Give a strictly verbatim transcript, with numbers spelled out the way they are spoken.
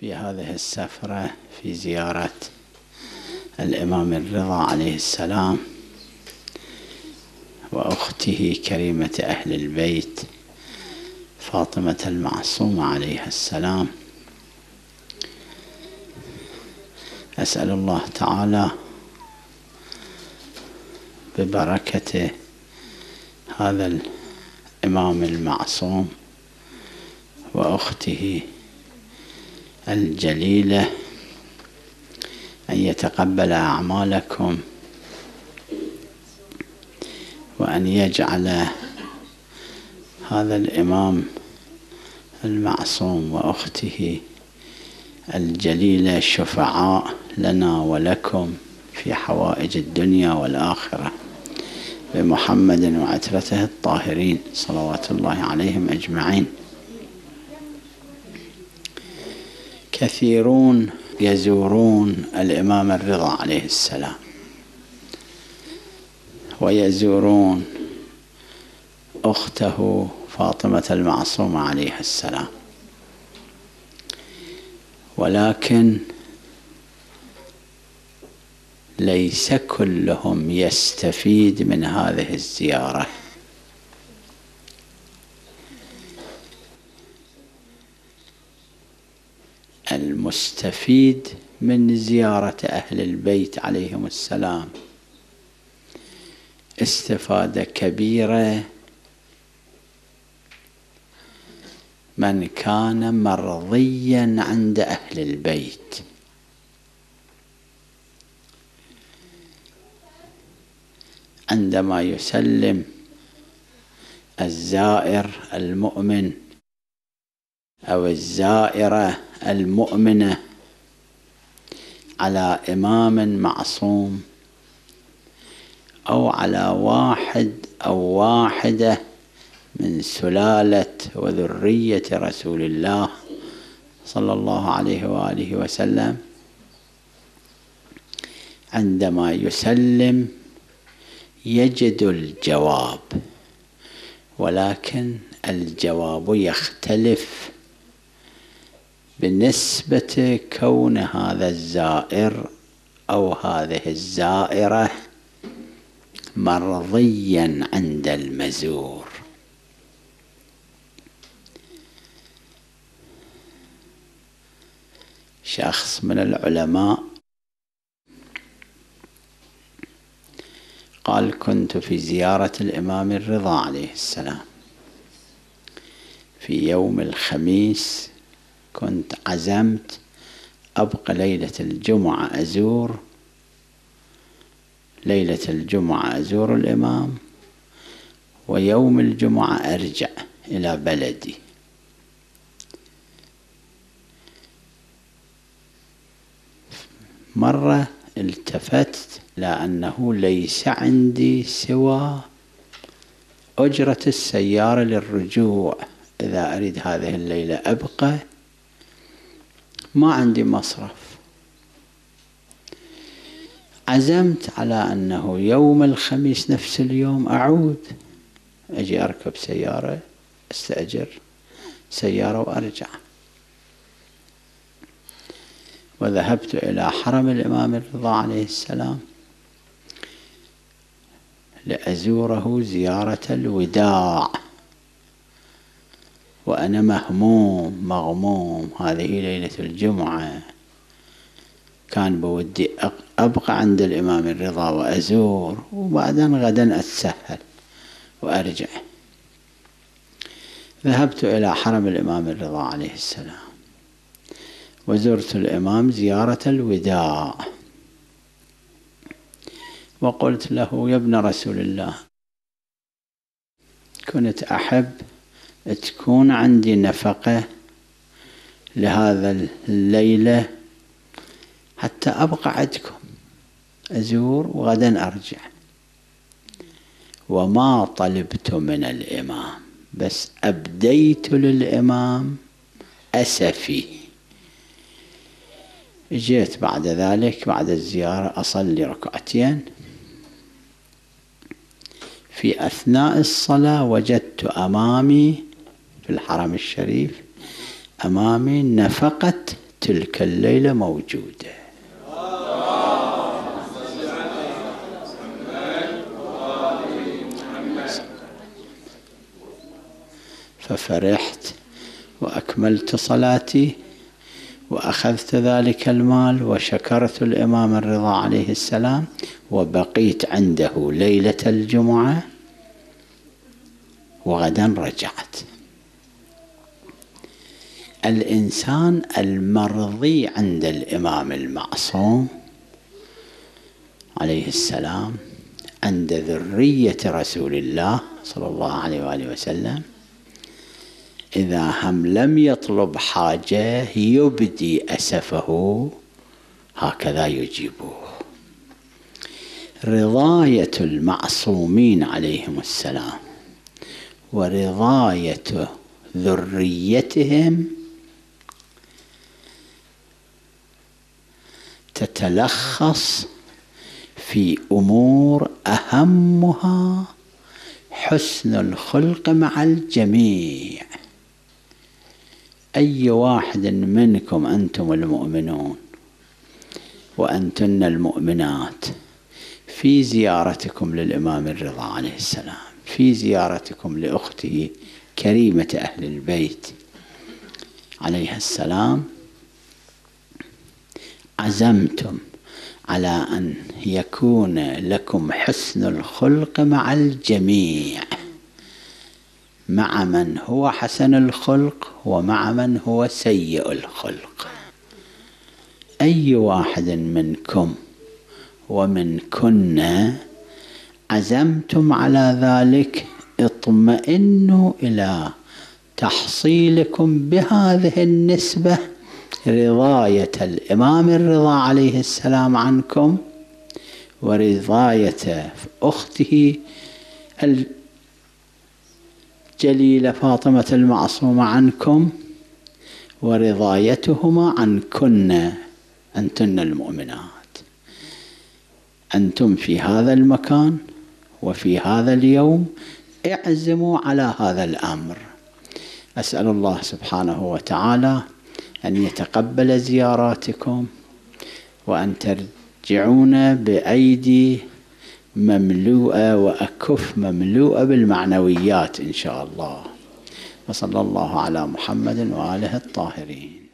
في هذه السفرة في زيارة الإمام الرضا عليه السلام وأخته كريمة أهل البيت فاطمة المعصومة عليها السلام، أسأل الله تعالى ببركة هذا الإمام المعصوم وأخته الجليلة أن يتقبل أعمالكم وأن يجعل هذا الإمام المعصوم وأخته الجليلة شفعاء لنا ولكم في حوائج الدنيا والآخرة بمحمد وعترته الطاهرين صلوات الله عليهم أجمعين. كثيرون يزورون الإمام الرضا عليه السلام ويزورون أخته فاطمة المعصومة عليها السلام، ولكن ليس كلهم يستفيد من هذه الزيارة. المستفيد من زيارة أهل البيت عليهم السلام استفادة كبيرة من كان مرضيا عند أهل البيت، عندما يسلم الزائر المؤمن أو الزائرة المؤمنة على إمام معصوم أو على واحد أو واحدة من سلالة وذرية رسول الله صلى الله عليه وآله وسلم، عندما يسلم يجد الجواب، ولكن الجواب يختلف بنسبة كون هذا الزائر أو هذه الزائرة مرضيا عند المزور. شخص من العلماء قال: كنت في زيارة الإمام الرضا عليه السلام في يوم الخميس، كنت عزمت أبقى ليلة الجمعة أزور ليلة الجمعة أزور الإمام، ويوم الجمعة أرجع إلى بلدي. مرة التفت لأنه ليس عندي سوى أجرة السيارة للرجوع، إذا أريد هذه الليلة أبقى، ما عندي مصرف. عزمت على أنه يوم الخميس نفس اليوم أعود، أجي أركب سيارة، أستأجر سيارة وأرجع. وذهبت إلى حرم الإمام الرضا عليه السلام لأزوره زيارة الوداع، وأنا مهموم مغموم. هذه ليلة الجمعة، كان بودي أبقى عند الإمام الرضا وأزور، وبعدين غدا أتسهل وأرجع. ذهبت إلى حرم الإمام الرضا عليه السلام وزرت الإمام زيارة الوداع، وقلت له: يا ابن رسول الله، كنت أحب تكون عندي نفقة لهذا الليلة حتى أبقى عندكم أزور وغدا أرجع، وما طلبت من الإمام، بس أبديت للإمام أسفي. جيت بعد ذلك بعد الزيارة أصلي ركعتين، في أثناء الصلاة وجدت أمامي في الحرم الشريف أمامي نفقة تلك الليلة موجودة. ففرحت وأكملت صلاتي وأخذت ذلك المال وشكرت الإمام الرضا عليه السلام، وبقيت عنده ليلة الجمعة، وغدا رجعت. الإنسان المرضي عند الإمام المعصوم عليه السلام، عند ذرية رسول الله صلى الله عليه وآله وسلم، إذا هم لم يطلب حاجة يبدي أسفه هكذا يجيبه. رضاية المعصومين عليهم السلام ورضاية ذريتهم تتلخص في أمور أهمها حسن الخلق مع الجميع. أي واحد منكم أنتم المؤمنون وأنتن المؤمنات في زيارتكم للإمام الرضا عليه السلام، في زيارتكم لأخته كريمة أهل البيت عليها السلام، عزمتم على أن يكون لكم حسن الخلق مع الجميع، مع من هو حسن الخلق ومع من هو سيء الخلق. أي واحد منكم ومنكن عزمتم على ذلك، اطمئنوا إلى تحصيلكم بهذه النسبة رضاية الإمام الرضا عليه السلام عنكم، ورضاية أخته الجليلة فاطمة المعصومة عنكم، ورضايتهما عنكن أنتن المؤمنات. أنتم في هذا المكان وفي هذا اليوم اعزموا على هذا الأمر. أسأل الله سبحانه وتعالى أن يتقبل زياراتكم، وأن ترجعون بأيدي مملوءة وأكف مملوءة بالمعنويات إن شاء الله. وصلى الله على محمد وآله الطاهرين.